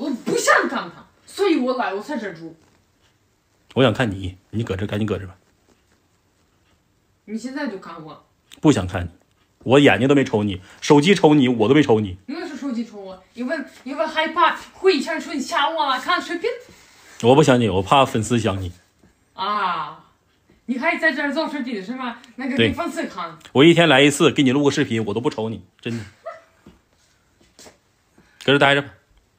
我不想看他，所以我来，我在这住。 我想看你，你搁这赶紧搁这吧。 你现在就看我。 不想看你，我眼睛都没瞅你，手机瞅你，我都没瞅你。 因为是手机瞅我，因为害怕回前说你吓我了，看视频。 我不想你，我怕粉丝想你。 啊，你还在这儿做视频是吗？那个给粉丝看。 我一天来一次，给你录个视频，我都不瞅你，真的。搁这待着吧。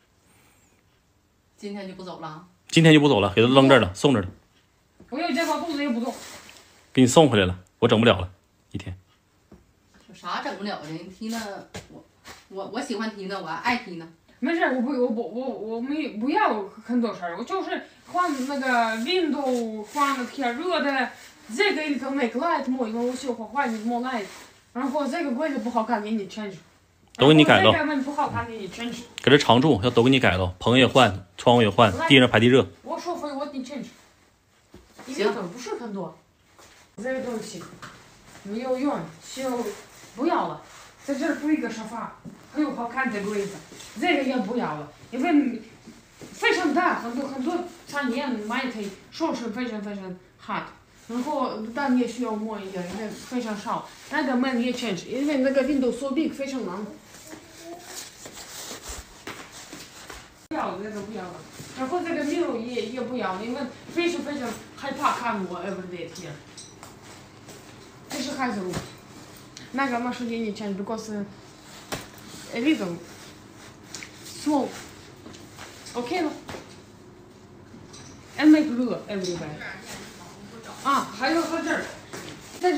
今天就不走了？ 今天就不走了，给他扔这儿了，送这儿了。 我要这把肚子也不走。 给你送回来了，我整不了了，一天。 有啥整不了的？踢呢，我喜欢踢呢，我爱踢呢。 没事，我不要很多事儿，我就是换那个 window， 换了天热的，这个一个 make light more，因为我喜欢换你 more light， 然后这个柜子不好看，给你 change， 都给你改了。 这个不好看，给你 change。 搁这常住，要都给你改了，棚也换，窗户也换，地上排地热。 我说非我给你 change， 行，不是很多，这个东西没有用，就不要了，在这儿铺一个沙发，很有好看的柜子。这个也不要了，因为非常大，很多餐饮买可以收拾非常 hot， 然后但也需要摸一点，因为非常少。那个门也 change， 因为那个 window so big 非常难。不要这个不要了，然后这个 mirror 也不要了，因为非常害怕看我 everyday here。这是孩子路，那个马上给你 change because a little。small. OK 了 ，and make blue everywhere. 啊，还有在这儿，在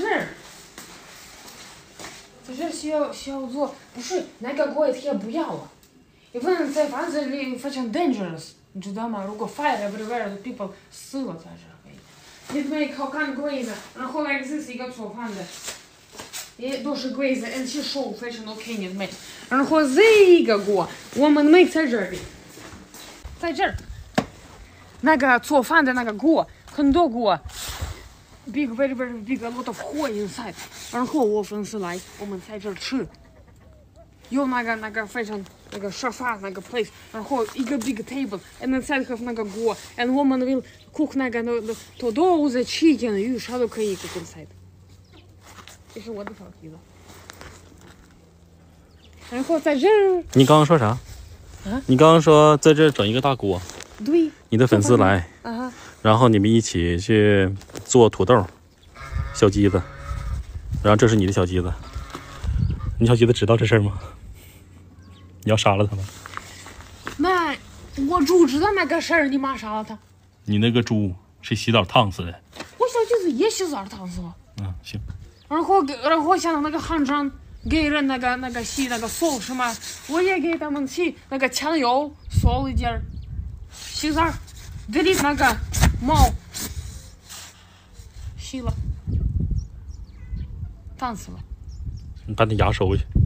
这儿需要做，不是那个锅也不要了，因为在房子里非常 dangerous， 你知道吗？如果 fire everywhere，people 死了在这里。你 make 好看的柜子，然后来这是一个做饭的。也都是柜子，而且手非常 OK， 你们。然后这个锅我们没在这里，在这儿，那个做饭的那个锅，很多锅 ，big very big a lot of 火 inside。然后我粉丝来，我们在这儿吃，有那个非常那个沙发那个 place， 然后一个 big table，and inside have 那个锅 ，and 我们 will cook 那个都是 chicken 鱼啥都可以 cook inside。这是我的小梯子，然后在这儿。 你刚刚说啥？ 啊？ 你刚刚说在这整一个大锅。 对。 你的粉丝来，然后你们一起去做土豆、小鸡子，然后这是你的小鸡子。你小鸡子知道这事儿吗？你要杀了他吗？ 那我猪知道那个事儿，你妈杀了他。 你那个猪是洗澡烫死的。 我小鸡子也洗澡烫死了。 行。 然后像那个汉trang给人那个洗那个手是吗？我也给他们洗那个枪油烧一点儿，洗澡，这里那个毛洗了，烫死了。 你把你牙收回去。